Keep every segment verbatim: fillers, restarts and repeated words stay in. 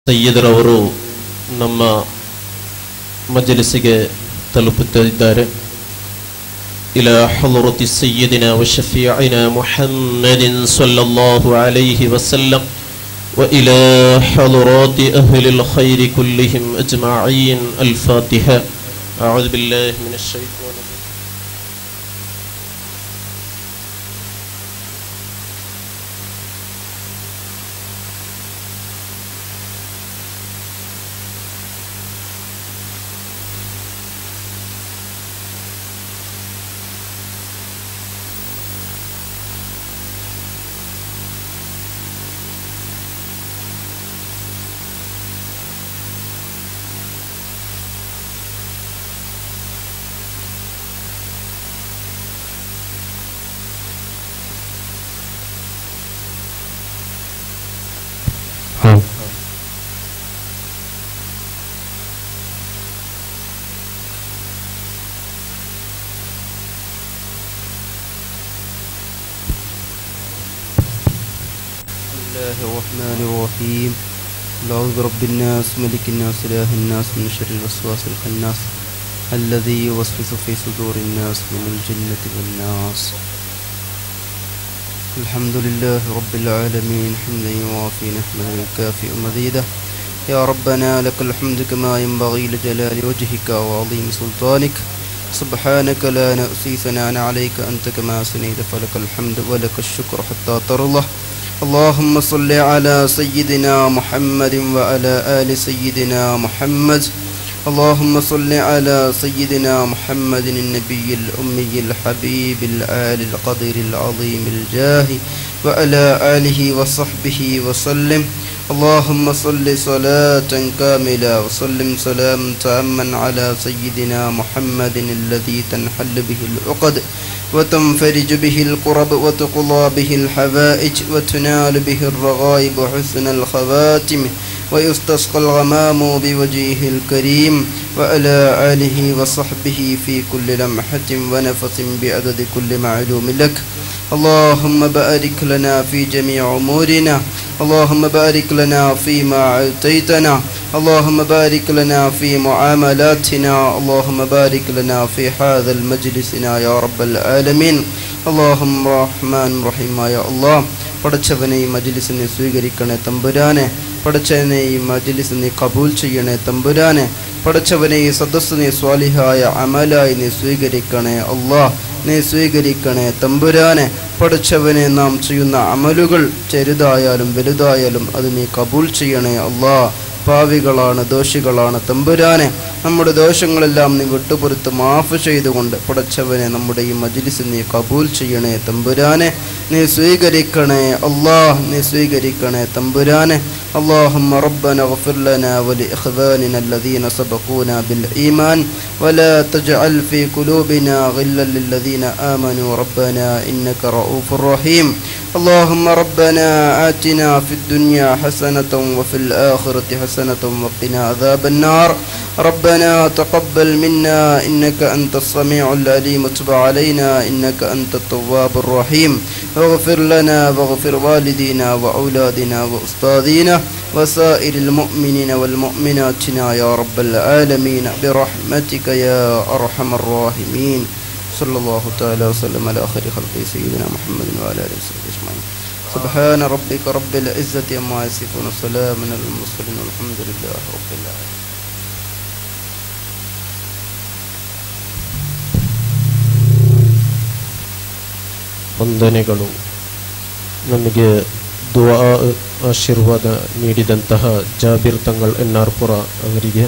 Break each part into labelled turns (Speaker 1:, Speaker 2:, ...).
Speaker 1: ಸಯ್ಯದರವರು ನಮ್ಮ ಮಜಲಿಸಿಗೆ ತಲುಪುತ್ತಿದ್ದಾರೆ. إلى حضرة سيدنا وشفيعنا محمد صلى الله عليه وسلم وإلى حضرات أهل الخير كلهم أجمعين. الفاتحة. أعوذ بالله من الشيطان الرجيم.
Speaker 2: الله الرحمن الرحيم. أعوذ برب الناس ملك الناس إله الناس من شر الوسواس الخناس الذي يوسوس في صدور الناس من الجنة والناس. الحمد لله رب العالمين حمدا يوافي نحمده ويكافئ مزيده. يا ربنا لك الحمد كما ينبغي لجلال وجهك وعظيم سلطانك. سبحانك لا نحصي ثناء عليك أنت كما أثنيت فلك الحمد ولك الشكر حتى ترضى. اللهم صل على سيدنا محمد وعلى آل سيدنا محمد. اللهم صل على سيدنا محمد النبي الأمي الحبيب الآل القدير العظيم الجاه وعلى آله وصحبه وسلم. اللهم صل صلاة كاملة وسلم سلام تاما على سيدنا محمد الذي تنحل به العقد وتنفرج به الكرب وتقضى به الحوائج وتنال به الرغائب وحسن الخواتم ويستسقى الغمام بوجهه الكريم وعلى آله وصحبه في كل لمحة ونفس بعدد كل معلوم لك. اللهم بارك لنا في جميع أمورنا. اللهم بارك لنا فيما أعطيتنا. اللهم بارك لنا في معاملاتنا. اللهم بارك لنا في هذا المجلسنا يا رب العالمين. اللهم رحمن رحيم يا الله. പടച്ചവനെ ഈ മജ്ലിസിനെ സ്വീകരിക്കണേ തമ്പുരാനെ. പടച്ചവനെ ഈ മജ്ലിസിനെ കബൂൽ ചെയ്യണേ തമ്പുരാനെ. പടച്ചവനെ ഈ സദസ്സിനെ സ്വാലിഹായ അമലായി നീ സ്വീകരിക്കണേ അല്ലാഹ്. നീ സ്വീകരിക്കണേ തമ്പുരാനെ. പടച്ചവനെ നാം ചെയ്യുന്ന അമലുകൾ ചെറുതായാലും വലുതായാലും അത് നീ കബൂൽ ചെയ്യണേ അല്ലാഹ്. പാവികളാണ്, ദോഷികളാണ് തമ്പുരാനെ. നമ്മുടെ ദോഷങ്ങളെല്ലാം നീ വിട്ടുപുറത്ത് മാഫ് ചെയ്തുകൊണ്ട് പടച്ചവനെ നമ്മുടെ ഈ മജ്ലിസ് നീ കബൂൽ ചെയ്യണേ തമ്പുരാനെ. നീ സ്വീകരിക്കണേ അല്ലാഹ്. നീ സ്വീകരിക്കണേ തമ്പുരാനെ. اللهم ربنا اغفر لنا ولإخواننا الذين سبقونا بالإيمان ولا تجعل في قلوبنا غلا للذين آمنوا ربنا إنك رؤوف رحيم. اللهم ربنا آتنا في الدنيا حسنة وفي الآخرة حسنة وقنا عذاب النار. ربنا تقبل منا إنك أنت السميع العليم وتب علينا إنك أنت التواب الرحيم. واغفر لنا واغفر والدينا وأولادنا وأستاذنا وسائر المؤمنين والمؤمنات يا رب العالمين برحمتك يا أرحم الراحمين. صلى الله تعالى وسلم على خير خلقه سيدنا محمد وعلى آله وصحبه أجمعين. سبحان ربك رب العزة عما يصفون وسلام على المرسلين والحمد لله رب العالمين.
Speaker 1: ವಂದನೆಗಳು. ನಮಗೆ ದುಆ ಆಶೀರ್ವಾದ ನೀಡಿದಂತಹ ಜಾಬೀರ್ ತಂಗಳ್ ಎನ್ ಆರ್ ಪುರ ಅವರಿಗೆ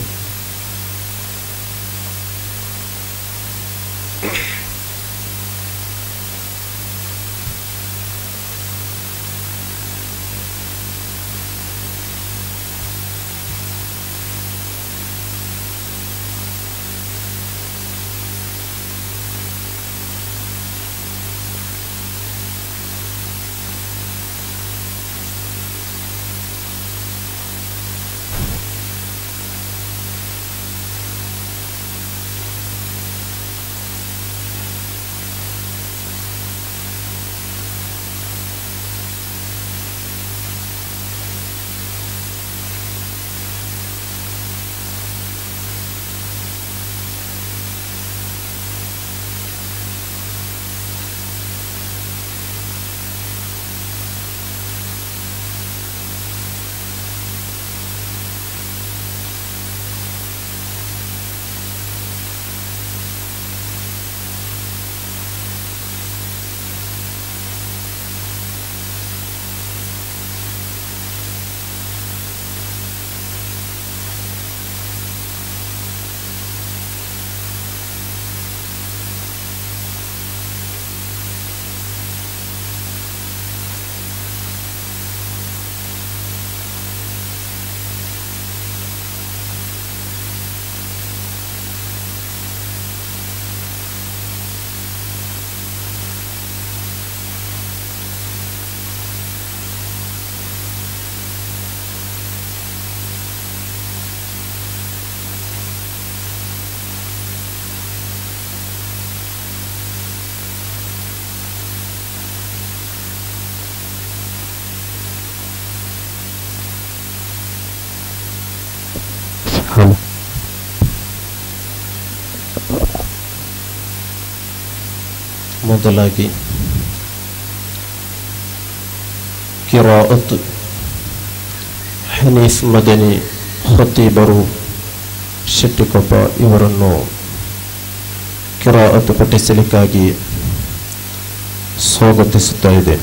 Speaker 1: ಮೊದಲಾಗಿ ಕಿರಾಅತ್ ಹನೀಫ್ ಮದನಿ ಖತೀಬರು ಶೆಟ್ಟಿಕೊಪ್ಪ ಇವರನ್ನು ಕಿರಾಅತ್ ಪಠಿಸಲಿಕ್ಕಾಗಿ ಸ್ವಾಗತಿಸುತ್ತಾ ಇದೆ.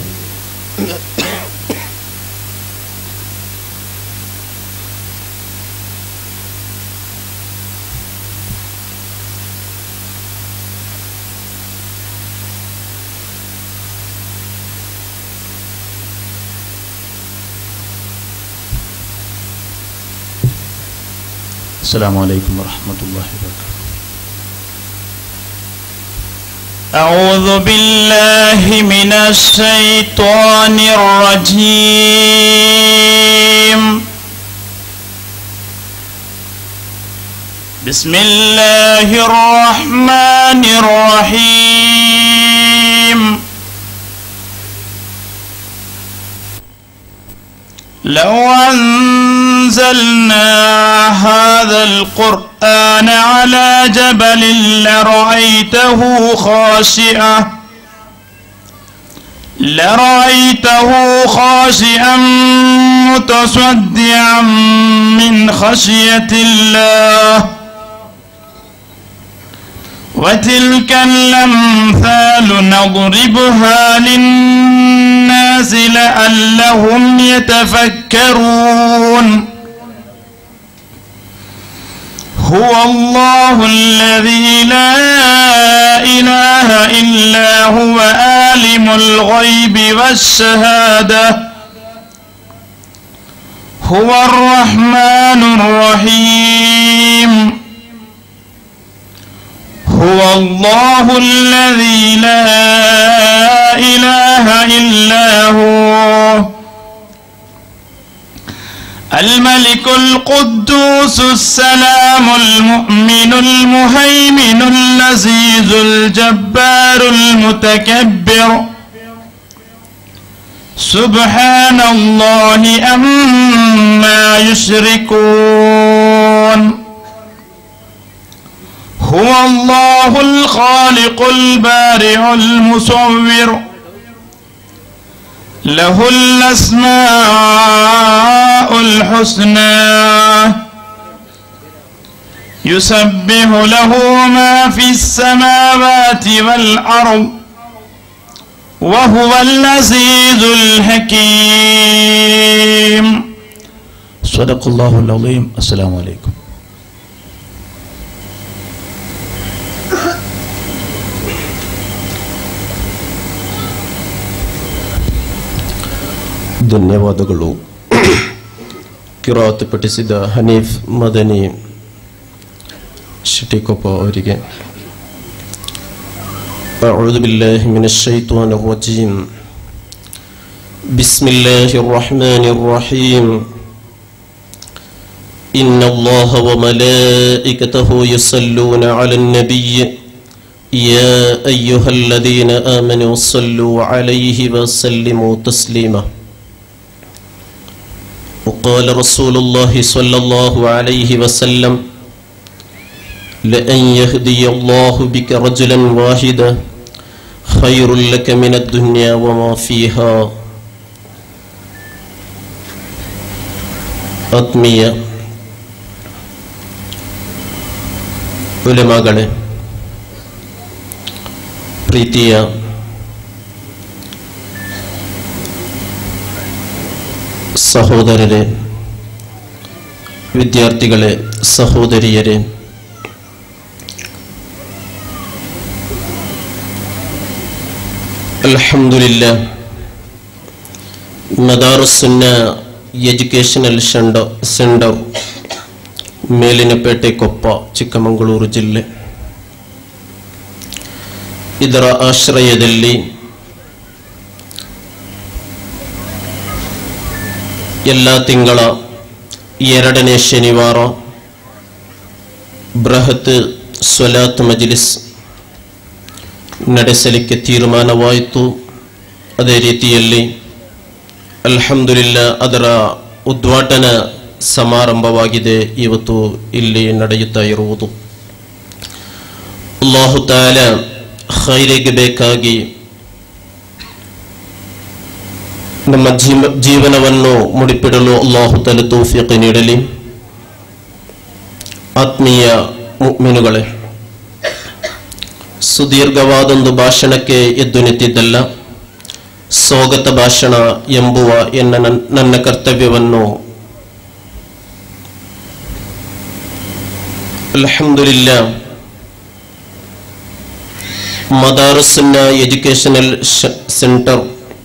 Speaker 3: السلام عليكم ورحمة الله وبركاته. أعوذ بالله من الشيطان الرجيم. بسم الله الرحمن الرحيم. لو أنزلنا هذا القرآن على جبل لرأيته خاشعا لرأيته خاشعا متصدعا من خشية الله وتلك الأمثال نضربها للناس لعلهم يتفكرون. هو الله الذي لا إله إلا هو عالم الغيب والشهادة هو الرحمن الرحيم. هو الله الذي لا إله إلا هو الملك القدوس السلام المؤمن المهيمن العزيز الجبار المتكبر سبحان الله عما يشركون. هو الله الخالق البارئ المصور له الأسماء الحسنى يسبح له ما في السماوات والأرض وهو العزيز الحكيم. صدق الله العظيم. السلام عليكم.
Speaker 1: ಧನ್ಯವಾದಗಳು. ಕಿರಾತ್ ಪಠಿಸಿದ ಹನೀಫ್ ಮದನಿ ಶೆಟ್ಟಿಕೊಪ್ಪ ಅವರಿಗೆ. أعوذ بالله من الشيطان الرجيم. بسم الله الرحمن الرحيم. إن الله وملائكته يصلون على النبي يا أيها الذين آمنوا صلوا عليه وسلموا تسليما. وقال رسول الله صلى الله عليه وسلم لأن يهدي الله بك رجلا واحدا خير لك من الدنيا وما فيها. ആത്മീയ ഉലമാകളെ, ಪ್ರೀತಿಯ ಸಹೋದರರೇ, ವಿದ್ಯಾರ್ಥಿಗಳೇ, ಸಹೋದರಿಯರೇ, ಅಲ್ಹಮ್ದುಲಿಲ್ಲಾ ಮದಾರುಸ್ಸುನ್ನ ಎಜುಕೇಷನಲ್ ಸೆಂಟರ್ ಮೇಲಿನಪೇಟೆ ಕೊಪ್ಪ, ಚಿಕ್ಕಮಗಳೂರು ಜಿಲ್ಲೆ, ಇದರ ಆಶ್ರಯದಲ್ಲಿ ಎಲ್ಲ ತಿಂಗಳ ಎರಡನೇ ಶನಿವಾರ ಬೃಹತ್ ಸ್ವಲಾತ್ ಮಜ್ಲಿಸ್ ನಡೆಸಲಿಕ್ಕೆ ತೀರ್ಮಾನವಾಯಿತು. ಅದೇ ರೀತಿಯಲ್ಲಿ ಅಲ್ಹಮ್ದುಲಿಲ್ಲಾ ಅದರ ಉದ್ಘಾಟನಾ ಸಮಾರಂಭವಾಗಿದೆ ಇವತ್ತು ಇಲ್ಲಿ ನಡೆಯುತ್ತಾ ಇರುವುದು. ಅಲ್ಲಾಹು ತಾಲಾ ಖೈರಿಗೆ ಬೇಕಾಗಿ ನಮ್ಮ ಜೀವ ಜೀವನವನ್ನು ಮುಡಿಪಿಡಲು ಅಲ್ಲಾಹು ತಾಲಾ ತೌಫೀಕ್ ನೀಡಲಿ. ಆತ್ಮೀಯ ಮುಅ್ಮಿನುಗಳೇ, ಸುದೀರ್ಘವಾದೊಂದು ಭಾಷಣಕ್ಕೆ ಎದ್ದು ನಿಂತಿದ್ದಲ್ಲ, ಸ್ವಾಗತ ಭಾಷಣ ಎಂಬುವ ಎನ್ನ ನನ್ನ ಕರ್ತವ್ಯವನ್ನು ಅಲ್ಹಮ್ದುಲಿಲ್ಲಾಹ್ ಮದಾರುಸ್ಸುನ್ನ ಎಜುಕೇಶನಲ್ ಸೆಂಟರ್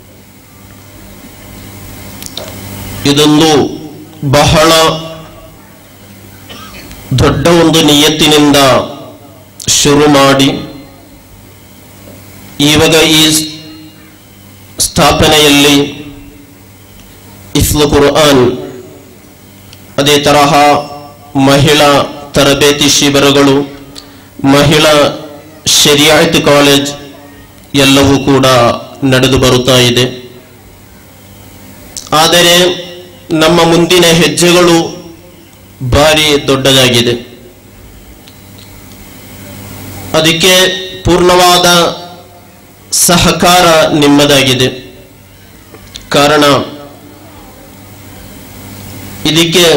Speaker 1: ಇದೊಂದು ಬಹಳ ದೊಡ್ಡ ಒಂದು ನಿಯತ್ತಿನಿಂದ ಶುರು ಮಾಡಿ ಇವಾಗ ಈ ಸ್ಥಾಪನೆಯಲ್ಲಿ ಹಿಫ್ಜುಲ್ ಕುರ್ಆನ್, ಅದೇ ತರಹ ಮಹಿಳಾ ತರಬೇತಿ ಶಿಬಿರಗಳು, ಮಹಿಳಾ ಶರಿಯಾತ್ ಕಾಲೇಜ್ ಎಲ್ಲವೂ ಕೂಡ ನಡೆದು ಬರುತ್ತಾ ಇದೆ. ಆದರೆ ನಮ್ಮ ಮುಂದಿನ ಹೆಜ್ಜೆಗಳು ಭಾರಿ ದೊಡ್ಡದಾಗಿದೆ. ಅದಕ್ಕೆ ಪೂರ್ಣವಾದ ಸಹಕಾರ ನಿಮ್ಮದಾಗಿದೆ. ಕಾರಣ ಇದಕ್ಕೆ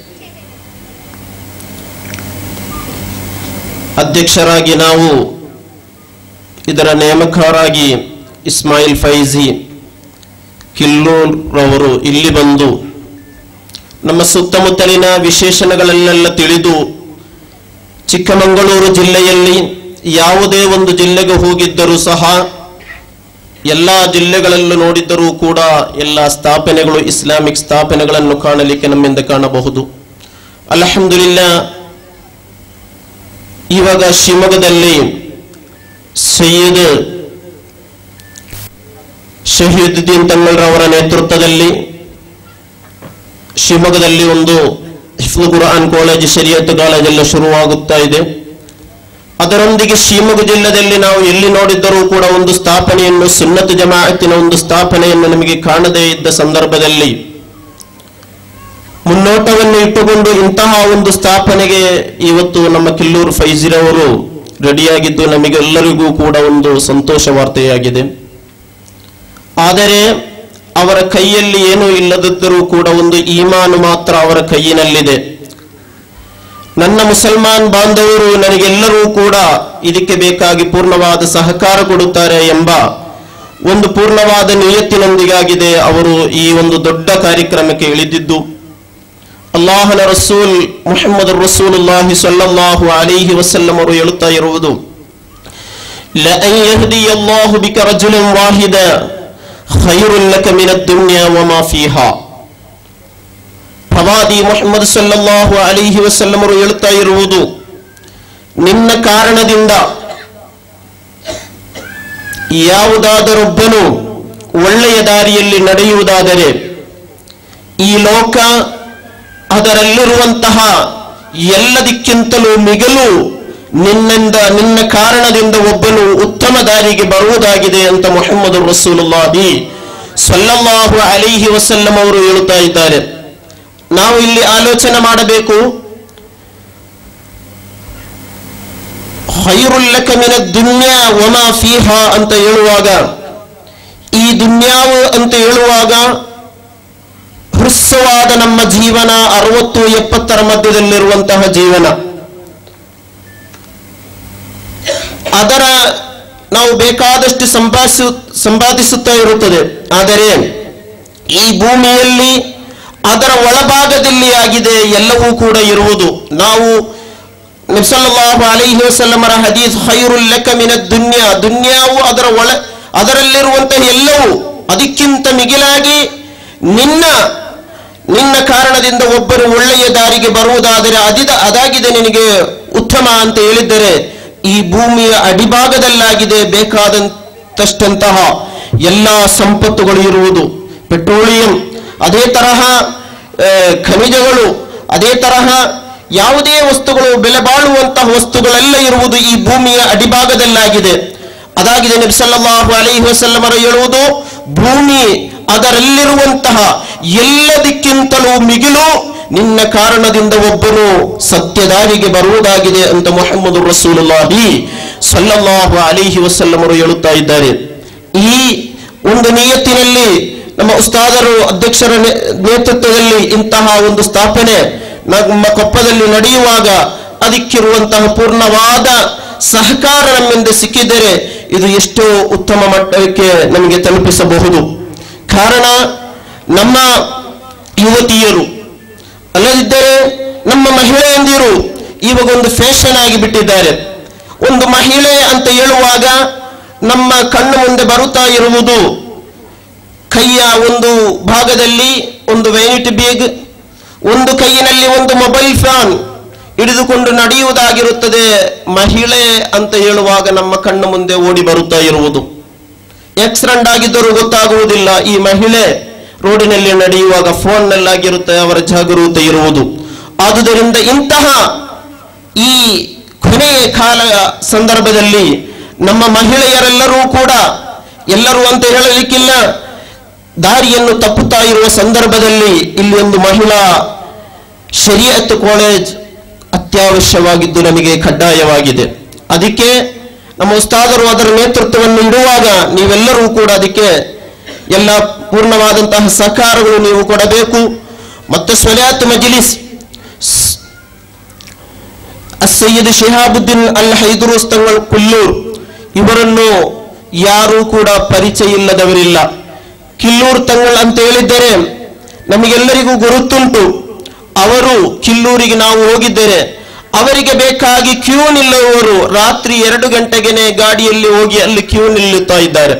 Speaker 1: ಅಧ್ಯಕ್ಷರಾಗಿ ನಾವು ಇದರ ನೇಮಕರಾಗಿ ಇಸ್ಮಾಯಿಲ್ ಫೈಜಿ ಕಿಲ್ಲೂರ್ ರವರು ಇಲ್ಲಿ ಬಂದು ನಮ್ಮ ಸುತ್ತಮುತ್ತಲಿನ ವಿಶೇಷಣಗಳನ್ನೆಲ್ಲ ತಿಳಿದು, ಚಿಕ್ಕಮಗಳೂರು ಜಿಲ್ಲೆಯಲ್ಲಿ ಯಾವುದೇ ಒಂದು ಜಿಲ್ಲೆಗೆ ಹೋಗಿದ್ದರೂ ಸಹ, ಎಲ್ಲ ಜಿಲ್ಲೆಗಳಲ್ಲೂ ನೋಡಿದ್ದರೂ ಕೂಡ ಎಲ್ಲ ಸ್ಥಾಪನೆಗಳು ಇಸ್ಲಾಮಿಕ್ ಸ್ಥಾಪನೆಗಳನ್ನು ಕಾಣಲಿಕ್ಕೆ ನಮ್ಮಿಂದ ಕಾಣಬಹುದು. ಅಲ್ಹಮ್ದುಲಿಲ್ಲಾಹ್, ಇವಾಗ ಶಿವಮೊಗ್ಗದಲ್ಲಿ ಸಯ್ಯದ್ ಶಹೀದುದ್ದೀನ್ ತಂಗಳ್ರವರ ನೇತೃತ್ವದಲ್ಲಿ ಶಿವಮೊಗ್ಗದಲ್ಲಿ ಒಂದು ಹಿಫ್ಜುಲ್ ಕುರ್ಆನ್ ಕಾಲೇಜ್, ಶರಿಯತ್ ಕಾಲೇಜ್ ಎಲ್ಲ ಶುರುವಾಗುತ್ತಾ ಇದೆ. ಅದರೊಂದಿಗೆ ಶಿವಮೊಗ್ಗ ಜಿಲ್ಲೆಯಲ್ಲಿ ನಾವು ಎಲ್ಲಿ ನೋಡಿದ್ದರೂ ಕೂಡ ಒಂದು ಸ್ಥಾಪನೆಯನ್ನು, ಸುನ್ನತ್ ಜಮಾಅತಿನ ಒಂದು ಸ್ಥಾಪನೆಯನ್ನು ನಮಗೆ ಕಾಣದೇ ಇದ್ದ ಸಂದರ್ಭದಲ್ಲಿ ಮುನ್ನೋಟವನ್ನು ಇಟ್ಟುಕೊಂಡು ಇಂತಹ ಒಂದು ಸ್ಥಾಪನೆಗೆ ಇವತ್ತು ನಮ್ಮ ಕಿಲ್ಲೂರು ಫೈಜಿರವರು ರೆಡಿಯಾಗಿದ್ದು ನಮಗೆಲ್ಲರಿಗೂ ಕೂಡ ಒಂದು ಸಂತೋಷ ವಾರ್ತೆಯಾಗಿದೆ. ಆದರೆ ಅವರ ಕೈಯಲ್ಲಿ ಏನೂ ಇಲ್ಲದಿದ್ದರೂ ಕೂಡ ಒಂದು ಈಮಾನು ಮಾತ್ರ ಅವರ ಕೈಯಿನಲ್ಲಿದೆ. ನನ್ನ ಮುಸಲ್ಮಾನ್ ಬಾಂಧವರು ನನಗೆಲ್ಲರೂ ಕೂಡ ಇದಕ್ಕೆ ಬೇಕಾಗಿ ಪೂರ್ಣವಾದ ಸಹಕಾರ ಕೊಡುತ್ತಾರೆ ಎಂಬ ಒಂದು ಪೂರ್ಣವಾದ ನಿಯತ್ತಿನೊಂದಿಗಾಗಿದೆ ಅವರು ಈ ಒಂದು ದೊಡ್ಡ ಕಾರ್ಯಕ್ರಮಕ್ಕೆ ಇಳಿದಿದ್ದು. ಅಲ್ಲಾಹನ ರಸೂಲ್ ಮುಹಮ್ಮದ್ ರಸೂಲುಲ್ಲಾಹಿ ಸಲ್ಲಲ್ಲಾಹು ಅಲೈಹಿ ವಸಲ್ಲಂ ಅವರು ಹೇಳುತ್ತಾ ಇರುವುದು, ಲಅನ್ ಯಹ್ದಿಯಲ್ಲಾಹು ಬಿಕ ರಜುಲನ್ ವಾಹಿದ ಖೈರುನ್ ಲಕ ಮಿನದ್ ದುನ್ಯಾ ವಮಾ ಫೀಹಾ. ಪ್ರವಾದಿ ಮುಹಮ್ಮದ್ ಸಲ್ಲಲ್ಲಾಹು ಅಲೈಹಿ ವಸಲ್ಲಂ ಅವರು ಹೇಳುತ್ತಾ ಇರುವುದು, ನಿನ್ನ ಕಾರಣದಿಂದ ಯಾವುದಾದರೊಬ್ಬನು ಒಳ್ಳೆಯ ದಾರಿಯಲ್ಲಿ ನಡೆಯುವುದಾದರೆ ಈ ಲೋಕ ಅದರಲ್ಲಿರುವಂತಹ ಎಲ್ಲದಕ್ಕಿಂತಲೂ ಮಿಗಲು ನಿನ್ನಿಂದ ನಿನ್ನ ಕಾರಣದಿಂದ ಒಬ್ಬನು ಉತ್ತಮ ದಾರಿಗೆ ಬರುವುದಾಗಿದೆ ಅಂತ ಮುಹಮ್ಮದ್ ರಸೂಲುಲ್ಲಾಹಿ ಸಲ್ಲಲ್ಲಾಹು ಅಲೈಹಿ ವಸಲ್ಲಂ ಅವರು ಹೇಳುತ್ತಾ ಇದ್ದಾರೆ. ನಾವು ಇಲ್ಲಿ ಆಲೋಚನೆ ಮಾಡಬೇಕು, ಖೈರುಲ್ ಲಕ ಮಿನದ್ ದುನ್ಯಾ ವಮಾ ಫೀಹಾ ಅಂತ ಹೇಳುವಾಗ, ಈ ದುನ್ಯಾವು ಅಂತ ಹೇಳುವಾಗ ಹೃಸ್ವವಾದ ನಮ್ಮ ಜೀವನ, ಅರವತ್ತು ಎಪ್ಪತ್ತರ ಮಧ್ಯದಲ್ಲಿರುವಂತಹ ಜೀವನ, ಅದರ ನಾವು ಬೇಕಾದಷ್ಟು ಸಂಪಾದಿಸು ಸಂಪಾದಿಸುತ್ತಾ ಇರುತ್ತದೆ. ಆದರೆ ಈ ಭೂಮಿಯಲ್ಲಿ ಅದರ ಒಳಭಾಗದಲ್ಲಿ ಆಗಿದೆ ಎಲ್ಲವೂ ಕೂಡ ಇರುವುದು. ನಾವು ನಬಿ ಸಲ್ಲಲ್ಲಾಹು ಅಲೈಹಿ ವಸಲ್ಲಮರ ಹದೀಸ್ ಖೈರುಲ್ ಲಕ ಮಿನದ್ ದುನ್ಯಾ, ದುನ್ಯಾವು ಅದರ ಒಳ ಅದರಲ್ಲಿರುವಂತಹ ಎಲ್ಲವೂ, ಅದಕ್ಕಿಂತ ಮಿಗಿಲಾಗಿ ನಿನ್ನ ನಿನ್ನ ಕಾರಣದಿಂದ ಒಬ್ಬರು ಒಳ್ಳೆಯ ದಾರಿಗೆ ಬರುವುದಾದರೆ ಅದಿದ ಅದಾಗಿದೆ ನಿನಗೆ ಉತ್ತಮ ಅಂತ ಹೇಳಿದ್ದರೆ, ಈ ಭೂಮಿಯ ಅಡಿಭಾಗದಲ್ಲಾಗಿದೆ ಬೇಕಾದಂತಷ್ಟಂತಹ ಎಲ್ಲ ಸಂಪತ್ತುಗಳು ಇರುವುದು. ಪೆಟ್ರೋಲಿಯಂ, ಅದೇ ತರಹ ಖನಿಜಗಳು, ಅದೇ ತರಹ ಯಾವುದೇ ವಸ್ತುಗಳು, ಬೆಲೆ ಬಾಳುವಂತಹ ವಸ್ತುಗಳೆಲ್ಲ ಇರುವುದು ಈ ಭೂಮಿಯ ಅಡಿಭಾಗದಲ್ಲಾಗಿದೆ. ಅದಾಗಿದೆ ನಬಿ ಸಲ್ಲಲ್ಲಾಹು ಅಲೈಹಿ ವಸಲ್ಲಮರು ಹೇಳುವುದು, ಭೂಮಿ ಅದರಲ್ಲಿರುವಂತಹ ಎಲ್ಲದಕ್ಕಿಂತಲೂ ಮಿಗಿಲು ನಿನ್ನ ಕಾರಣದಿಂದ ಒಬ್ಬನು ಸತ್ಯದಾರಿಗೆ ಬರುವುದಾಗಿದೆ ಅಂತ ಮುಹಮ್ಮದ್ ರಸೂಲುಲ್ಲಾಹಿ ಸಲ್ಲಲ್ಲಾಹು ಅಲೈಹಿ ವಸಲ್ಲಂ ಅವರು ಹೇಳುತ್ತಾ ಇದ್ದಾರೆ. ಈ ಒಂದು ನಿಯತ್ತಿನಲ್ಲಿ ನಮ್ಮ ಉಸ್ತಾದರು ಅಧ್ಯಕ್ಷರ ನೇತೃತ್ವದಲ್ಲಿ ಇಂತಹ ಒಂದು ಸ್ಥಾಪನೆ ನಮ್ಮ ಕೊಪ್ಪದಲ್ಲಿ ನಡೆಯುವಾಗ ಅದಕ್ಕಿರುವಂತಹ ಪೂರ್ಣವಾದ ಸಹಕಾರ ನಮ್ಮಿಂದ ಸಿಕ್ಕಿದರೆ ಇದು ಎಷ್ಟೋ ಉತ್ತಮ ಮಟ್ಟಕ್ಕೆ ನಮಗೆ ತಲುಪಿಸಬಹುದು. ಕಾರಣ ನಮ್ಮ ಯುವತಿಯರು ಅಲ್ಲದಿದ್ದರೆ ನಮ್ಮ ಮಹಿಳೆಯಂದಿರು ಇವಾಗ ಒಂದು ಫ್ಯಾಷನ್ ಆಗಿ ಬಿಟ್ಟಿದ್ದಾರೆ. ಒಂದು ಮಹಿಳೆ ಅಂತ ಹೇಳುವಾಗ ನಮ್ಮ ಕಣ್ಣು ಮುಂದೆ ಬರುತ್ತಾ ಇರುವುದು ಕೈಯ ಒಂದು ಭಾಗದಲ್ಲಿ ಒಂದು ವ್ಯಾನಿಟಿ ಬ್ಯಾಗ್, ಒಂದು ಕೈಯಿನಲ್ಲಿ ಒಂದು ಮೊಬೈಲ್ ಫೋನ್ ಹಿಡಿದುಕೊಂಡು ನಡೆಯುವುದಾಗಿರುತ್ತದೆ. ಮಹಿಳೆ ಅಂತ ಹೇಳುವಾಗ ನಮ್ಮ ಕಣ್ಣು ಮುಂದೆ ಓಡಿ ಬರುತ್ತಾ ಇರುವುದು. ಆಕ್ಸಿಡೆಂಟ್ ಆಗಿದ್ದರೂ ಗೊತ್ತಾಗುವುದಿಲ್ಲ. ಈ ಮಹಿಳೆ ರೋಡಿನಲ್ಲಿ ನಡೆಯುವಾಗ ಫೋನ್ನಲ್ಲಾಗಿರುತ್ತೆ ಅವರ ಜಾಗರೂಕತೆ ಇರುವುದು. ಆದುದರಿಂದ ಇಂತಹ ಈ ಕೊನೆಯ ಕಾಲ ಸಂದರ್ಭದಲ್ಲಿ ನಮ್ಮ ಮಹಿಳೆಯರೆಲ್ಲರೂ ಕೂಡ, ಎಲ್ಲರೂ ಅಂತ ಹೇಳಲಿಕ್ಕಿಲ್ಲ, ದಾರಿಯನ್ನು ತಪ್ಪುತ್ತಾ ಇರುವ ಸಂದರ್ಭದಲ್ಲಿ ಇಲ್ಲಿ ಒಂದು ಮಹಿಳಾ ಶರೀಅತ್ ಕಾಲೇಜ್ ಅತ್ಯವಶ್ಯವಾಗಿದ್ದು ನಮಗೆ ಕಡ್ಡಾಯವಾಗಿದೆ. ಅದಕ್ಕೆ ನಮ್ಮ ಉಸ್ತಾದರು ಅದರ ನೇತೃತ್ವವನ್ನು ಇಡುವಾಗ ನೀವೆಲ್ಲರೂ ಕೂಡ ಅದಕ್ಕೆ ಎಲ್ಲ ಪೂರ್ಣವಾದಂತಹ ಸಹಕಾರಗಳು ನೀವು ಕೊಡಬೇಕು. ಮತ್ತೆ ಸ್ವಲಾತ್ ಮಜ್ಲಿಸ್ ಸಯ್ಯದ್ ಶಿಹಾಬುದ್ದೀನ್ ಅಲ್ ಹೈದರೂಸ್ ತಂಗಳು ಕುಲ್ಲೂರ್ ಇವರನ್ನು ಯಾರೂ ಕೂಡ ಪರಿಚಯ ಇಲ್ಲದವರಿಲ್ಲ. ಕಿಲ್ಲೂರ್ ತಂಗಳು ಅಂತ ಹೇಳಿದ್ದರೆ ನಮಗೆಲ್ಲರಿಗೂ ಗುರುತುಂಟು. ಅವರು ಕಿಲ್ಲೂರಿಗೆ ನಾವು ಹೋಗಿದ್ದೇವೆ. ಅವರಿಗೆ ಬೇಕಾಗಿ ಕ್ಯೂ ನಿಲ್ಲುವವರು ರಾತ್ರಿ ಎರಡು ಗಂಟೆಗೆನೆ ಗಾಡಿಯಲ್ಲಿ ಹೋಗಿ ಅಲ್ಲಿ ಕ್ಯೂ ನಿಲ್ಲುತ್ತಾ ಇದ್ದಾರೆ.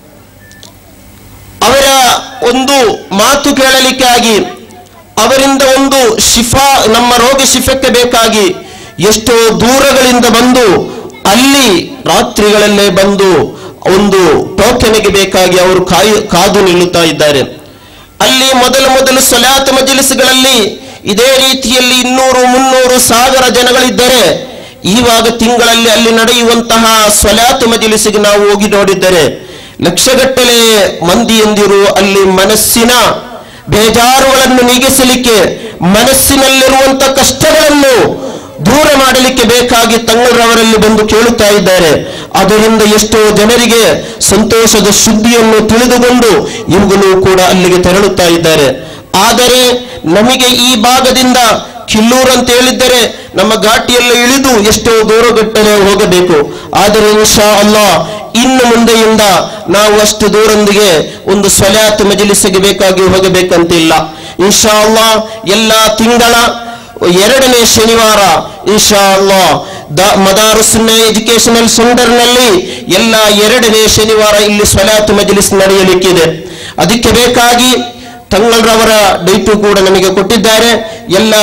Speaker 1: ಅವರ ಒಂದು ಮಾತು ಕೇಳಲಿಕ್ಕಾಗಿ, ಅವರಿಂದ ಒಂದು ಶಿಫಾ, ನಮ್ಮ ರೋಗ ಶಿಫಕ್ಕೆ ಬೇಕಾಗಿ ಎಷ್ಟೋ ದೂರಗಳಿಂದ ಬಂದು ಅಲ್ಲಿ ರಾತ್ರಿಗಳಲ್ಲೇ ಬಂದು ಒಂದು ಟೋಕನಿಗೆ ಬೇಕಾಗಿ ಅವರು ಕಾಯು ಕಾದು ನಿಲ್ಲುತ್ತಾ ಇದ್ದಾರೆ. ಅಲ್ಲಿ ಮೊದಲು ಮೊದಲು ಸಲಾತ್ ಮಜ್ಲಿಸ್ಗಳಲ್ಲಿ ಇದೇ ರೀತಿಯಲ್ಲಿ ಇನ್ನೂರು ಮುನ್ನೂರು ಸಾವಿರ ಜನಗಳಿದ್ದರೆ, ಈವಾಗ ತಿಂಗಳಲ್ಲಿ ಅಲ್ಲಿ ನಡೆಯುವಂತಹ ಸಲಾತ್ ಮಜ್ಲಿಸ್ಗೆ ನಾವು ಹೋಗಿ ನೋಡಿದ್ದರೆ ಲಕ್ಷಗಟ್ಟಲೆ ಮಂದಿಯಂದಿರು ಅಲ್ಲಿ ಮನಸ್ಸಿನ ಬೇಜಾರುಗಳನ್ನು ನೀಗಿಸಲಿಕ್ಕೆ, ಮನಸ್ಸಿನಲ್ಲಿರುವಂತಹ ಕಷ್ಟಗಳನ್ನು ದೂರ ಮಾಡಲಿಕ್ಕೆ ಬೇಕಾಗಿ ತಂಗಳರವರಲ್ಲಿ ಬಂದು ಕೇಳುತ್ತಾ ಇದ್ದಾರೆ. ಅದರಿಂದ ಎಷ್ಟೋ ಜನರಿಗೆ ಸಂತೋಷದ ಸುದ್ದಿಯನ್ನು ತಿಳಿದುಕೊಂಡು ಇವುಗಳು ಕೂಡ ಅಲ್ಲಿಗೆ ತೆರಳುತ್ತಾ ಇದ್ದಾರೆ. ಆದರೆ ನಮಗೆ ಈ ಭಾಗದಿಂದ ಕಿಲ್ಲೂರು ಅಂತ ಹೇಳಿದ್ದರೆ ನಮ್ಮ ಘಾಟಿಯಲ್ಲಿ ಇಳಿದು ಎಷ್ಟೋ ದೂರಗಟ್ಟಲೆ ಹೋಗಬೇಕು. ಆದರೆ ಇನ್ಶಾ ಅಲ್ಲಾಹ್ ಇನ್ನು ಮುಂದೆಯಿಂದ ನಾವು ಅಷ್ಟು ದೂರೊಂದಿಗೆ ಒಂದು ಸ್ವಲಾತ್ ಮಜ್ಲಿಸ್ಗೆ ಬೇಕಾಗಿ ಹೋಗಬೇಕಂತಿಲ್ಲ. ಇನ್ಶಾ ಅಲ್ಲಾಹ್ ಎಲ್ಲ ತಿಂಗಳ ಎರಡನೇ ಶನಿವಾರ ಇನ್ಶಾ ಅಲ್ಲಾಹ್ ಮದಾರುಸ್ನ ಎಜುಕೇಶನಲ್ ಸೆಂಟರ್ ನಲ್ಲಿ ಎಲ್ಲ ಎರಡನೇ ಶನಿವಾರ ಇಲ್ಲಿ ಸ್ವಲಾತ್ ಮಜ್ಲಿಸ್ ನಡೆಯಲಿಕ್ಕಿದೆ. ಅದಕ್ಕೆ ಬೇಕಾಗಿ ತಂಗಳರವರ ಡೇಟು ಕೂಡ ನಮಗೆ ಕೊಟ್ಟಿದ್ದಾರೆ. ಎಲ್ಲ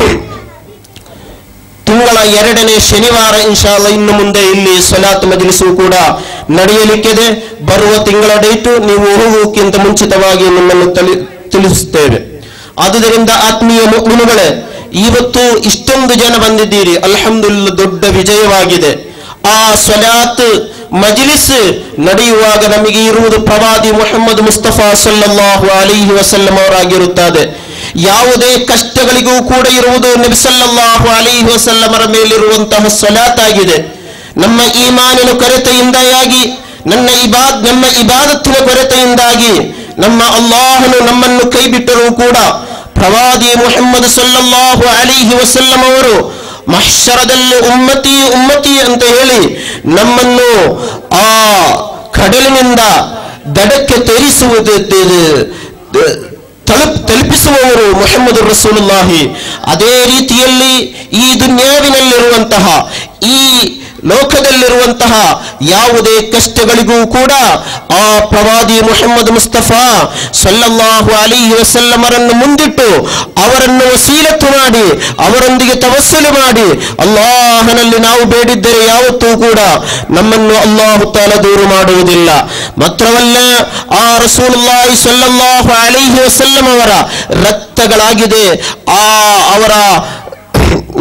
Speaker 1: ತಿಂಗಳ ಎರಡನೇ ಶನಿವಾರ ಇನ್ಶಾ ಅಲ್ಲಾಹ್ ಇನ್ನು ಮುಂದೆ ಇಲ್ಲಿ ಸ್ವಲಾತ್ ಮಜ್ಲಿಸು ಕೂಡ ನಡೆಯಲಿಕ್ಕಿದೆ. ಬರುವ ತಿಂಗಳ ಡೇಟು ನೀವು ಹೋಗುವುದಕ್ಕಿಂತ ಮುಂಚಿತವಾಗಿ ನಿಮ್ಮನ್ನು ತಿಳಿಸುತ್ತೇವೆ. ಆದುದರಿಂದ ಆತ್ಮೀಯ ಮುಅ್ಮಿನುಗಳೇ, ಇವತ್ತು ಇಷ್ಟೊಂದು ಜನ ಬಂದಿದ್ದೀರಿ, ಅಲ್ಹಮ್ದುಲಿಲ್ಲಾಹ್, ದೊಡ್ಡ ವಿಜಯವಾಗಿದೆ. ಆ ಸ್ವಲಾತ್ ಮಜ್ಲಿಸ್ ನಡೆಯುವಾಗ ನಮಗೆ ಇರುವುದು ಪ್ರವಾದಿ ಮುಹಮ್ಮದ್ ಮುಸ್ತಫಾ ಸಲ್ಲಲ್ಲಾಹು ಅಲೈಹಿ ವಸಲ್ಲಂ ಅವರಾಗಿರುತ್ತದೆ. ಯಾವುದೇ ಕಷ್ಟಗಳಿಗೂ ಕೂಡ ಇರುವುದು ನಬಿ ಸಲ್ಲಲ್ಲಾಹು ಅಲೈಹಿ ವಸಲ್ಲಮರ ಮೇಲಿರುವಂತಹ ಸ್ವಲಾತ್ ಆಗಿದೆ. ನಮ್ಮ ಈಮಾನಿನ ಕೊರತೆಯಿಂದಾಗಿ, ನನ್ನ ಇಬಾದ್ ನಮ್ಮ ಇಬಾದತ್ತಿನ ಕೊರತೆಯಿಂದಾಗಿ ನಮ್ಮ ಅಲ್ಲಾಹನು ನಮ್ಮನ್ನು ಕೈ ಬಿಟ್ಟರೂ ಕೂಡ ಪ್ರವಾದಿ ಮುಹಮ್ಮದ್ ಸಲ್ಲಲ್ಲಾಹು ಅಲೈಹಿ ವಸಲ್ಲಂ ಅವರು ಮಹ್ಶರದಲ್ಲಿ ಉಮ್ಮತಿ ಉಮ್ಮತಿ ಅಂತ ಹೇಳಿ ನಮ್ಮನ್ನು ಆ ಕಡಲಿನಿಂದ ದಡಕ್ಕೆ ತೇರಿಸುವುದು ತಲುಪ್ ತಲುಪಿಸುವವರು ಮುಹಮ್ಮದ್ ರಸೂಲುಲ್ಲಾಹಿ. ಅದೇ ರೀತಿಯಲ್ಲಿ ಈ ದುನ್ಯಾವಿನಲ್ಲಿರುವಂತಹ, ಈ ಲೋಕದಲ್ಲಿರುವಂತಹ ಯಾವುದೇ ಕಷ್ಟಗಳಿಗೂ ಕೂಡ ಆ ಪ್ರವಾದಿ ಮುಹಮ್ಮದ್ ಮುಸ್ತಫಾ ಸಲ್ಲಲ್ಲಾಹು ಅಲೈಹಿ ವಸಲ್ಲಮರನ್ನು ಮುಂದಿಟ್ಟು ಅವರನ್ನು ವಸೀಲತ್ತು ಮಾಡಿ ಅವರೊಂದಿಗೆ ತವಸ್ಸುಲು ಮಾಡಿ ಅಲ್ಲಾಹನಲ್ಲಿ ನಾವು ಬೇಡಿದ್ದರೆ ಯಾವತ್ತೂ ಕೂಡ ನಮ್ಮನ್ನು ಅಲ್ಲಾಹು ತಾಲ ದೂರ ಮಾಡುವುದಿಲ್ಲ. ಮಾತ್ರವಲ್ಲ, ಆ ರಸೂಲುಲ್ಲಾಹಿ ಸಲ್ಲಲ್ಲಾಹು ಅಲೈಹಿ ವಸಲ್ಲಂ ಅವರ ರಕ್ತಗಳಾಗಿದೆ, ಆ ಅವರ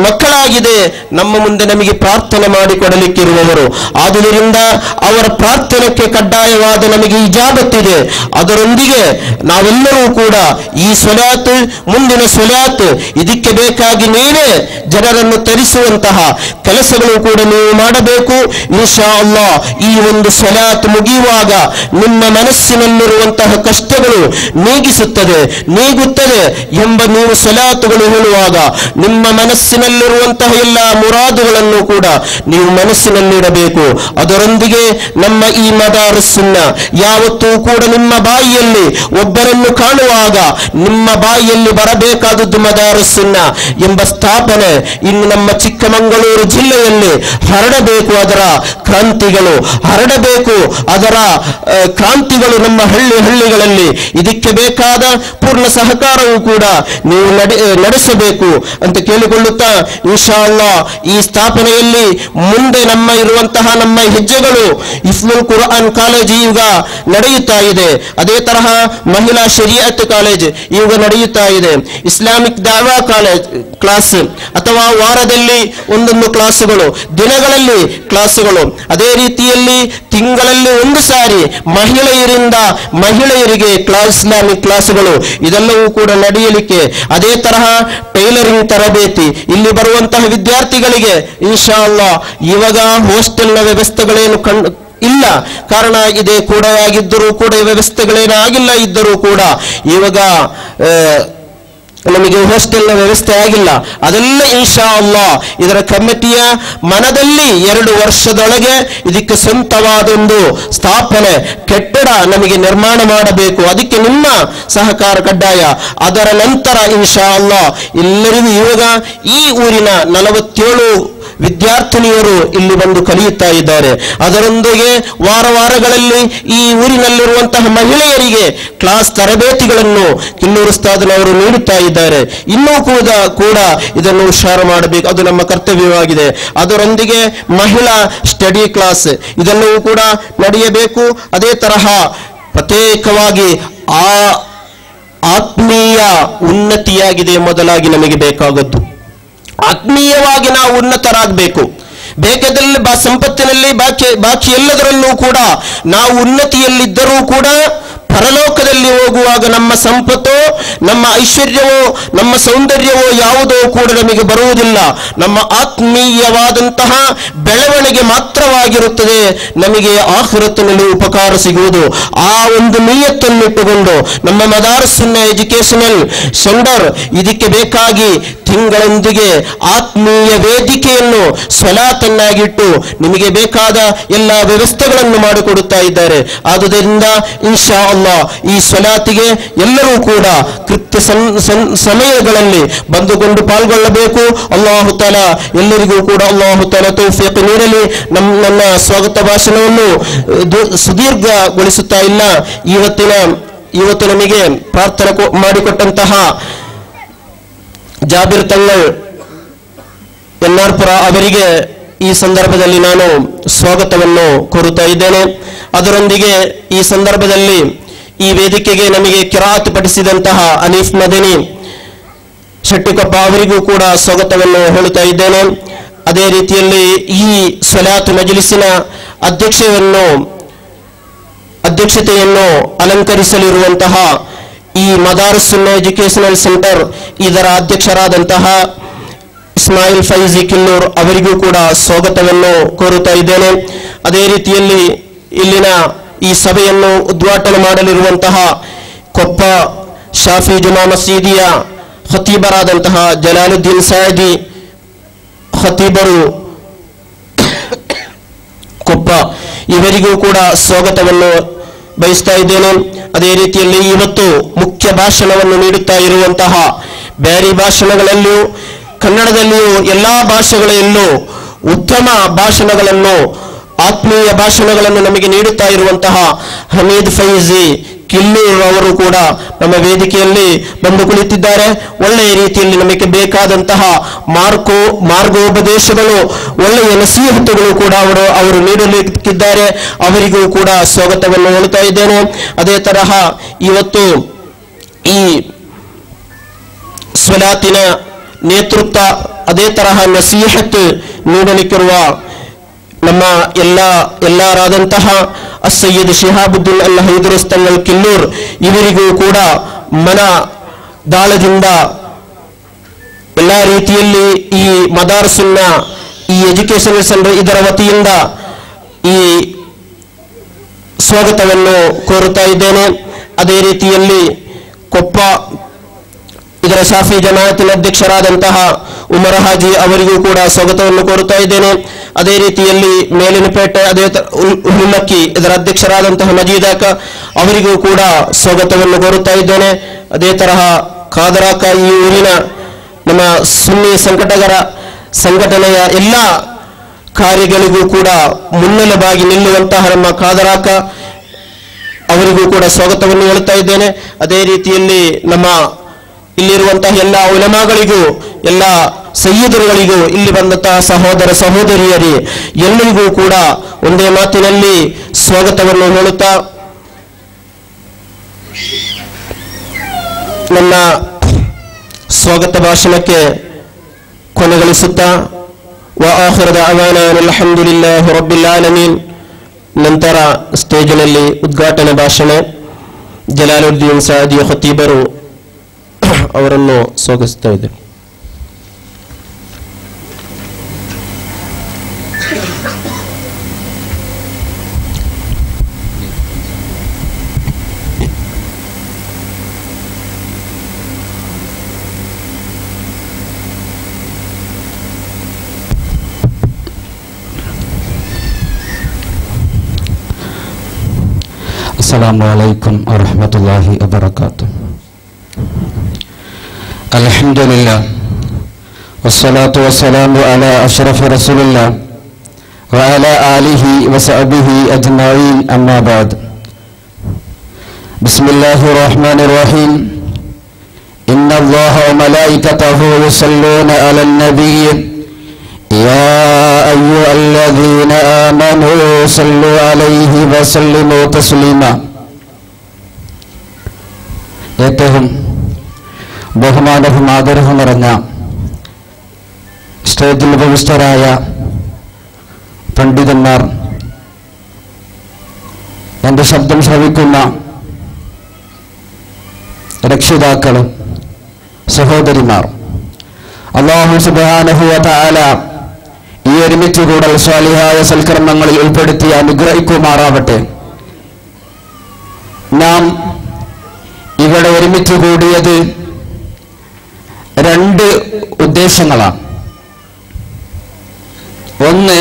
Speaker 1: ಮಕ್ಕಳಾಗಿದೆ ನಮ್ಮ ಮುಂದೆ ನಮಗೆ ಪ್ರಾರ್ಥನೆ ಮಾಡಿಕೊಡಲಿಕ್ಕಿರುವವರು. ಆದುದರಿಂದ ಅವರ ಪ್ರಾರ್ಥನೆಗೆ ಕಡ್ಡಾಯವಾದ ನಮಗೆ ಇಜಾಬತ್ತಿದೆ. ಅದರೊಂದಿಗೆ ನಾವೆಲ್ಲರೂ ಕೂಡ ಈ ಸ್ವಲಾತ್, ಮುಂದಿನ ಸ್ವಲಾತ್, ಇದಕ್ಕೆ ಬೇಕಾಗಿ ನೀವೇ ಜನರನ್ನು ತರಿಸುವಂತಹ ಕೆಲಸಗಳು ಕೂಡ ನೀವು ಮಾಡಬೇಕು. ಇನ್ಶಾ ಅಲ್ಲಾಹ್ ಈ ಒಂದು ಸ್ವಲಾತ್ ಮುಗಿಯುವಾಗ ನಿಮ್ಮ ಮನಸ್ಸಿನಲ್ಲಿರುವಂತಹ ಕಷ್ಟಗಳು ನೀಗಿಸುತ್ತದೆ ನೀಗುತ್ತದೆ ಎಂಬ ನೀವು ಸ್ವಲಾತುಗಳು ಹೇಳುವಾಗ ನಿಮ್ಮ ಮನಸ್ಸಿನಲ್ಲಿರುವಂತಹ ಎಲ್ಲ ಮುರಾದುಗಳನ್ನು ಕೂಡ ನೀವು ಮನಸ್ಸಿನಲ್ಲಿಡಬೇಕು. ಅದರೊಂದಿಗೆ ನಮ್ಮ ಈ ಮದಾರಸ್ಸನ್ನ ಯಾವತ್ತೂ ಕೂಡ ನಿಮ್ಮ ಬಾಯಿಯಲ್ಲಿ ಒಬ್ಬರನ್ನು ಕಾಣುವಾಗ ನಿಮ್ಮ ಬಾಯಿಯಲ್ಲಿ ಬರಬೇಕಾದದ್ದು ಮದಾರಸ್ಸನ್ನ ಎಂಬ ಸ್ಥಾಪನೆ ಇನ್ನು ನಮ್ಮ ಚಿಕ್ಕಮಗಳೂರು ಜಿಲ್ಲೆಯಲ್ಲಿ ಹರಡಬೇಕು. ಅದರ ಕ್ರಾಂತಿಗಳು ಹರಡಬೇಕು, ಅದರ ಕ್ರಾಂತಿಗಳು ನಮ್ಮ ಹಳ್ಳಿ ಹಳ್ಳಿಗಳಲ್ಲಿ. ಇದಕ್ಕೆ ಬೇಕಾದ ಪೂರ್ಣ ಸಹಕಾರವೂ ಕೂಡ ನೀವು ನಡೆಸಬೇಕು ಅಂತ ಕೇಳಿಕೊಳ್ಳುತ್ತಾ, ಇನ್ಶಾ ಅಲ್ಲಾಹ್ ಈ ಸ್ಥಾಪನೆಯಲ್ಲಿ ಮುಂದೆ ನಮ್ಮ ಇರುವಂತಹ ನಮ್ಮ ಹೆಜ್ಜೆಗಳು ಇಫ್ಲುಲ್ ಕುರ್ಆನ್ ಕಾಲೇಜ್ ಈಗ ನಡೆಯುತ್ತಾ ಇದೆ. ಅದೇ ತರಹ ಮಹಿಳಾ ಶರೀಅತ್ ಕಾಲೇಜ್ ಈಗ ನಡೆಯುತ್ತಾ ಇದೆ. ಇಸ್ಲಾಮಿಕ್ ದಾವಾ ಕಾಲೇಜ್ ಕ್ಲಾಸ್ ಅಥವಾ ವಾರದಲ್ಲಿ ಒಂದೊಂದು ಕ್ಲಾಸುಗಳು, ದಿನಗಳಲ್ಲಿ ಕ್ಲಾಸುಗಳು, ಅದೇ ರೀತಿಯಲ್ಲಿ ತಿಂಗಳಲ್ಲಿ ಒಂದು ಸಾರಿ ಮಹಿಳೆಯರಿಂದ ಮಹಿಳೆಯರಿಗೆ ಕ್ಲಾಸ್ ಇಸ್ಲಾಮಿಕ್ ಕ್ಲಾಸುಗಳು ಇದೆಲ್ಲವೂ ಕೂಡ ನಡೆಯಲಿಕ್ಕೆ. ಅದೇ ತರಹ ಟೈಲರಿಂಗ್ ತರಬೇತಿ ಇಲ್ಲಿ ಬರುವಂತಹ ವಿದ್ಯಾರ್ಥಿಗಳಿಗೆ ಇನ್ಶಾ ಅಲ್ಲಾಹ್ ಇವಾಗ ಹಾಸ್ಟೆಲ್ನ ವ್ಯವಸ್ಥೆಗಳೇನು ಕಂಡು ಇಲ್ಲ, ಕಾರಣ ಇದೇ ಕೂಡ ಆಗಿದ್ದರೂ ಕೂಡ ವ್ಯವಸ್ಥೆಗಳೇನು ಆಗಿಲ್ಲ ಇದ್ದರೂ ಕೂಡ ಇವಾಗ ನಮಗೆ ಹಾಸ್ಟೆಲ್ನ ವ್ಯವಸ್ಥೆ ಆಗಿಲ್ಲ. ಅದೆಲ್ಲ ಇನ್ಶಾ ಅಲ್ಲಾಹ್ ಇದರ ಕಮಿಟಿಯ ಮನದಲ್ಲಿ ಎರಡು ವರ್ಷದೊಳಗೆ ಇದಕ್ಕೆ ಸ್ವಂತವಾದೊಂದು ಸ್ಥಾಪನೆ ಕಟ್ಟಡ ನಮಗೆ ನಿರ್ಮಾಣ ಮಾಡಬೇಕು. ಅದಕ್ಕೆ ನಿಮ್ಮ ಸಹಕಾರ ಕಡ್ಡಾಯ. ಅದರ ನಂತರ ಇನ್ಶಾ ಅಲ್ಲಾಹ್ ಎಲ್ಲರಿಗೂ ಇವಾಗ ಈ ಊರಿನ ನಲವತ್ತೇಳು ವಿದ್ಯಾರ್ಥಿನಿಯರು ಇಲ್ಲಿ ಬಂದು ಕಲಿಯುತ್ತಾ ಇದ್ದಾರೆ. ಅದರೊಂದಿಗೆ ವಾರ ವಾರಗಳಲ್ಲಿ ಈ ಊರಿನಲ್ಲಿರುವಂತಹ ಮಹಿಳೆಯರಿಗೆ ಕ್ಲಾಸ್ ತರಬೇತಿಗಳನ್ನು ಕಿನ್ನೂರು ಉಸ್ತಾದನವರು ನೀಡುತ್ತಾ ಇದ್ದಾರೆ. ಇನ್ನೂ ಕೂಡ ಕೂಡ ಇದನ್ನು ಹುಷಾರು ಮಾಡಬೇಕು, ಅದು ನಮ್ಮ ಕರ್ತವ್ಯವಾಗಿದೆ. ಅದರೊಂದಿಗೆ ಮಹಿಳಾ ಸ್ಟಡಿ ಕ್ಲಾಸ್ ಇದೆಲ್ಲವೂ ಕೂಡ ನಡೆಯಬೇಕು. ಅದೇ ತರಹ ಪ್ರತ್ಯೇಕವಾಗಿ ಆ ಆತ್ಮೀಯ ಉನ್ನತಿಯಾಗಿದೆ ಮೊದಲಾಗಿ ನಮಗೆ ಬೇಕಾಗದ್ದು. ಆತ್ಮೀಯವಾಗಿ ನಾವು ಉನ್ನತರಾಗಬೇಕು. ಬೇಕಾದಲ್ಲಿ ಬಾ ಸಂಪತ್ತಿನಲ್ಲಿ ಬಾಕಿ ಬಾಕಿ ಎಲ್ಲದರಲ್ಲೂ ಕೂಡ ನಾವು ಉನ್ನತಿಯಲ್ಲಿದ್ದರೂ ಕೂಡ ಪರಲೋಕದಲ್ಲಿ ಹೋಗುವಾಗ ನಮ್ಮ ಸಂಪತ್ತೋ ನಮ್ಮ ಐಶ್ವರ್ಯವೋ ನಮ್ಮ ಸೌಂದರ್ಯವೋ ಯಾವುದೋ ಕೂಡ ನಮಗೆ ಬರುವುದಿಲ್ಲ. ನಮ್ಮ ಆತ್ಮೀಯವಾದಂತಹ ಬೆಳವಣಿಗೆ ಮಾತ್ರವಾಗಿರುತ್ತದೆ ನಮಗೆ ಆಖಿರತ್ತಿನಲ್ಲಿ ಉಪಕಾರ ಸಿಗುವುದು. ಆ ಒಂದು ನಿಯತ್ತನ್ನಿಟ್ಟುಕೊಂಡು ನಮ್ಮ ಮದಾರಸ್ಸಿನ ಎಜುಕೇಶನಲ್ ಸೆಂಟರ್ ಇದಕ್ಕೆ ಬೇಕಾಗಿ ತಿಂಗಳೊಂದಿಗೆ ಆತ್ಮೀಯ ವೇದಿಕೆಯನ್ನು ಸ್ವಲಾತನ್ನಾಗಿಟ್ಟು ನಿಮಗೆ ಬೇಕಾದ ಎಲ್ಲ ವ್ಯವಸ್ಥೆಗಳನ್ನು ಮಾಡಿಕೊಡುತ್ತಾ ಇದ್ದಾರೆ. ಆದುದರಿಂದ ಇನ್ಶಾ ಅಲ್ಲಾಹ್ ಈ ಸ್ವಲಾತಿಗೆ ಎಲ್ಲರೂ ಕೂಡ ಕೃತ್ಯ ಸಮಯಗಳಲ್ಲಿ ಬಂದುಕೊಂಡು ಪಾಲ್ಗೊಳ್ಳಬೇಕು. ಅಲ್ಲಾಹು ತಾಲಾ ಎಲ್ಲರಿಗೂ ಕೂಡ ಅಲ್ಲಾಹು ತಾಲಾ ತೌಫೀಕ್ ನೀಡಲಿ. ನಮ್ಮ ನನ್ನ ಸ್ವಾಗತ ಭಾಷಣವನ್ನು ಸುದೀರ್ಘಗೊಳಿಸುತ್ತಾ ಇಲ್ಲ. ಇವತ್ತಿನ ಇವತ್ತು ನಮಗೆ ಪ್ರಾರ್ಥನೆ ಮಾಡಿಕೊಟ್ಟಂತಹ ಜಾಬಿರ್ ತಂಗಳ್ ಎನ್ನಾರ್ಪುರ ಅವರಿಗೆ ಈ ಸಂದರ್ಭದಲ್ಲಿ ನಾನು ಸ್ವಾಗತವನ್ನು ಕೋರುತ್ತಾ ಇದ್ದೇನೆ. ಅದರೊಂದಿಗೆ ಈ ಸಂದರ್ಭದಲ್ಲಿ ಈ ವೇದಿಕೆಗೆ ನಮಗೆ ಕಿರಾತ್ ಪಡಿಸಿದಂತಹ ಅನೀಫ್ ಮದನಿ ಶೆಟ್ಟಿಕೊಪ್ಪ ಅವರಿಗೂ ಕೂಡ ಸ್ವಾಗತವನ್ನು ಹೇಳುತ್ತಾ ಇದ್ದೇನೆ. ಅದೇ ರೀತಿಯಲ್ಲಿ ಈ ಸ್ವಲಾತ್ ಮಜ್ಲಿಸಿನ ಅಧ್ಯಕ್ಷವನ್ನು ಅಧ್ಯಕ್ಷತೆಯನ್ನು ಅಲಂಕರಿಸಲಿರುವಂತಹ ಈ ಮದಾರಸ್ಸುನ್ನ ಎಜುಕೇಶನಲ್ ಸೆಂಟರ್ ಇದರ ಅಧ್ಯಕ್ಷರಾದಂತಹ ಇಸ್ಮಾಯಿಲ್ ಫೈಜಿ ಕಿನ್ನೂರ್ ಅವರಿಗೂ ಕೂಡ ಸ್ವಾಗತವನ್ನು ಕೋರುತ್ತಾ ಇದ್ದೇನೆ. ಅದೇ ರೀತಿಯಲ್ಲಿ ಇಲ್ಲಿನ ಈ ಸಭೆಯನ್ನು ಉದ್ಘಾಟನೆ ಮಾಡಲಿರುವಂತಹ ಕೊಪ್ಪ ಶಾಫಿ ಜುಮಾ ಮಸೀದಿಯ ಖತೀಬರಾದಂತಹ ಜಲಾಲುದ್ದೀನ್ ಸಾಯದಿ ಖತೀಬರು ಕೊಪ್ಪ ಇವರಿಗೂ ಕೂಡ ಸ್ವಾಗತವನ್ನು ಬಯಸ್ತಾ ಇದ್ದೇನೆ. ಅದೇ ರೀತಿಯಲ್ಲಿ ಇವತ್ತು ಮುಖ್ಯ ಭಾಷಣವನ್ನು ನೀಡುತ್ತಾ ಇರುವಂತಹ ಬ್ಯಾರಿ ಭಾಷಣಗಳಲ್ಲಿಯೂ ಕನ್ನಡದಲ್ಲಿಯೂ ಎಲ್ಲಾ ಭಾಷೆಗಳಲ್ಲೂ ಉತ್ತಮ ಭಾಷಣಗಳನ್ನು ಆತ್ಮೀಯ ಭಾಷಣಗಳನ್ನು ನಮಗೆ ನೀಡುತ್ತಾ ಇರುವಂತಹ ಹಮೀದ್ ಫೈಜಿ ಕಿಲ್ಲೂರ್ ಅವರು ಕೂಡ ನಮ್ಮ ವೇದಿಕೆಯಲ್ಲಿ ಬಂದು ಕುಳಿತಿದ್ದಾರೆ. ಒಳ್ಳೆಯ ರೀತಿಯಲ್ಲಿ ನಮಗೆ ಬೇಕಾದಂತಹ ಮಾರ್ಗೋ ಮಾರ್ಗೋಪದೇಶಗಳು ಒಳ್ಳೆಯ ನಸೀಹತುಗಳು ಕೂಡ ಅವರು ಅವರು ನೀಡಲಿಕ್ಕಿದ್ದಾರೆ. ಅವರಿಗೂ ಕೂಡ ಸ್ವಾಗತವನ್ನು ಹೇಳುತ್ತಾ ಇದ್ದೇನೆ. ಅದೇ ತರಹ ಇವತ್ತು ಈ ಸ್ವಲಾತಿನ ನೇತೃತ್ವ ಅದೇ ತರಹ ನಸೀಹತ್ ನೀಡಲಿಕ್ಕಿರುವ ನಮ್ಮ ಎಲ್ಲ ಎಲ್ಲರಾದಂತಹ ಅಸಯ್ಯದ್ ಶಿಹಾಬುದ್ದೀನ್ ಅಲ್ ಹೈದರುಸ್ತಂಗಲ್ ಕಿಲ್ಲೂರ್ ಇವರಿಗೂ ಕೂಡ ಮನ ದಾಳದಿಂದ ಎಲ್ಲ ರೀತಿಯಲ್ಲಿ ಈ ಮದಾರಸುನ್ನ ಈ ಎಜುಕೇಶನಲ್ ಸೆಂಟರ್ ಇದರ ವತಿಯಿಂದ ಈ ಸ್ವಾಗತವನ್ನು ಕೋರುತ್ತಾ ಇದ್ದೇನೆ. ಅದೇ ರೀತಿಯಲ್ಲಿ ಕೊಪ್ಪ ಇದರ ಶಾಫಿ ಜಮಾಅತಿನ ಅಧ್ಯಕ್ಷರಾದಂತಹ ಉಮರ್ ಹಾಜಿ ಅವರಿಗೂ ಕೂಡ ಸ್ವಾಗತವನ್ನು ಕೋರುತ್ತಾ ಇದ್ದೇನೆ. ಅದೇ ರೀತಿಯಲ್ಲಿ ಮೇಲಿನಪೇಟೆ ಅದೇ ಹುಲ್ಲಕ್ಕಿ ಇದರ ಅಧ್ಯಕ್ಷರಾದಂತಹ ಮಜೀದಾಕ ಅವರಿಗೂ ಕೂಡ ಸ್ವಾಗತವನ್ನು ಕೋರುತ್ತಾ ಇದ್ದೇನೆ. ಅದೇ ತರಹ ಖಾದರಾಕ ಈ ಊರಿನ ನಮ್ಮ ಸುನ್ನಿ ಸಂಘಟಕರ ಸಂಘಟನೆಯ ಎಲ್ಲ ಕಾರ್ಯಗಳಿಗೂ ಕೂಡ ಮುನ್ನೆಲೆಬಾಗಿ ನಿಲ್ಲುವಂತಹ ನಮ್ಮ ಖಾದರಾಕ ಅವರಿಗೂ ಕೂಡ ಸ್ವಾಗತವನ್ನು ಹೇಳುತ್ತಾ ಇದ್ದೇನೆ. ಅದೇ ರೀತಿಯಲ್ಲಿ ನಮ್ಮ ಇಲ್ಲಿರುವಂತಹ ಎಲ್ಲ ಉಲಮಾಗಳಿಗೂ ಎಲ್ಲ ಸಯ್ಯದರುಗಳಿಗೂ ಇಲ್ಲಿ ಬಂದಂತಹ ಸಹೋದರ ಸಹೋದರಿಯರಿ ಎಲ್ಲರಿಗೂ ಕೂಡ ಒಂದೇ ಮಾತಿನಲ್ಲಿ ಸ್ವಾಗತವನ್ನು ಹೇಳುತ್ತಾ ನನ್ನ ಸ್ವಾಗತ ಭಾಷಣಕ್ಕೆ ಕೊನೆಗೊಳಿಸುತ್ತಾ ವ ಆಖಿರು ದಅವಾನಾ ಅಲ್ಹಮ್ದುಲಿಲ್ಲಾಹಿ ರಬ್ಬಿಲ್ ಆಲಮೀನ್. ನಂತರ ಸ್ಟೇಜಿನಲ್ಲಿ ಉದ್ಘಾಟನಾ ಭಾಷಣ ಜಲಾಲುದ್ದೀನ್ ಸಾದಿ ಖತೀಬರು ಅವರನ್ನು ಸ್ವಾಗತಿಸ್ತಾ ಇದ್ದೇನೆ.
Speaker 4: السلام عليكم ورحمة الله وبركاته. الحمد لله والصلاة والسلام على أشرف رسول الله وعلى آله وصحبه أجمعين أما بعد. بسم الله الرحمن الرحيم. إن الله وملائكته يصلون على النبي يا أيها الذين آمنوا صلوا عليه وسلموا تسليما. ഏറ്റവും ബഹുമാനവും ആദരവും നിറഞ്ഞ സ്റ്റേജിൽ ഉപവിഷ്ടരായ പണ്ഡിതന്മാർ, എൻ്റെ ശബ്ദം ശ്രവിക്കുന്ന രക്ഷിതാക്കൾ, സഹോദരിമാർ, അല്ലാഹു സുബ്ഹാനഹു വ തആല ഈ ഒരുമിച്ച് കൂടൽ സ്വാലിഹായ സൽക്കർമ്മങ്ങളിൽ ഉൾപ്പെടുത്തി അനുഗ്രഹിക്കുമാറാവട്ടെ. നാം ഇവിടെ ഒരുമിച്ച് കൂടിയത് രണ്ട് ഉദ്ദേശങ്ങളാണ്. ഒന്ന്,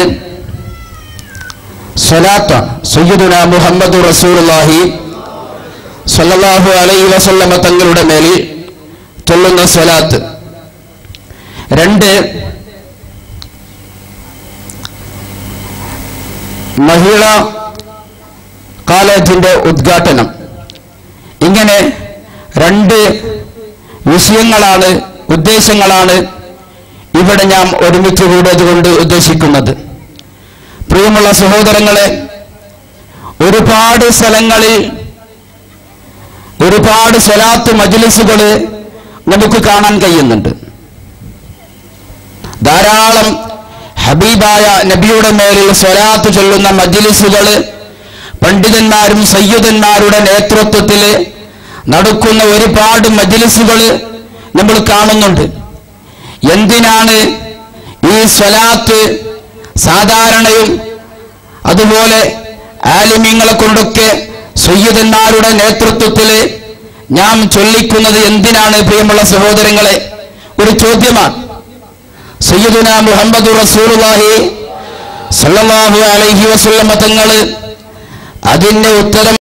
Speaker 4: സ്വലാത്ത് സയ്യിദുനാ മുഹമ്മദ് റസൂലുള്ളാഹി സ്വല്ലല്ലാഹു അലൈഹി വസല്ലമ തങ്ങളുടെ മേലിൽ ചൊല്ലുന്ന സ്വലാത്ത്. രണ്ട്, മഹിളാ കോളേജിന്റെ ഉദ്ഘാടനം. ഇങ്ങനെ രണ്ട് വിഷയങ്ങളാണ്, ഉദ്ദേശങ്ങളാണ് ഇവിടെ ഞാൻ ഒരുമിച്ച് കൂടിയത് കൊണ്ട് ഉദ്ദേശിക്കുന്നത്. പ്രിയമുള്ള സഹോദരങ്ങളെ, ഒരുപാട് സ്ഥലങ്ങളിൽ ഒരുപാട് സ്വലാത്ത് മജ്ലിസുകൾ നമുക്ക് കാണാൻ കഴിയുന്നുണ്ട്. ധാരാളം ഹബീബായ നബിയുടെ മേലിൽ സ്വലാത്ത് ചൊല്ലുന്ന മജ്ലിസുകൾ പണ്ഡിതന്മാരും സയ്യിദന്മാരുടെ നേതൃത്വത്തിൽ നടക്കുന്ന ഒരുപാട് മജ്ലിസുകൾ നമ്മൾ കാണുന്നുണ്ട്. എന്തിനാണ് ഈ സ്വലാത്ത് സാധാരണയും അതുപോലെ ആലിമീങ്ങളെ കൊണ്ടൊക്കെ സയ്യിദന്മാരുടെ നേതൃത്വത്തിൽ നാം ചൊല്ലിക്കുന്നത് എന്തിനാണ്? പ്രിയമുള്ള സഹോദരങ്ങളെ, ഒരു ചോദ്യമാണ്. സയ്യിദുനാ മുഹമ്മദ് റസൂലുള്ളാഹി സ്വല്ലല്ലാഹു അലൈഹി വസല്ലമ തങ്ങൾ അതിന്റെ ഉത്തരം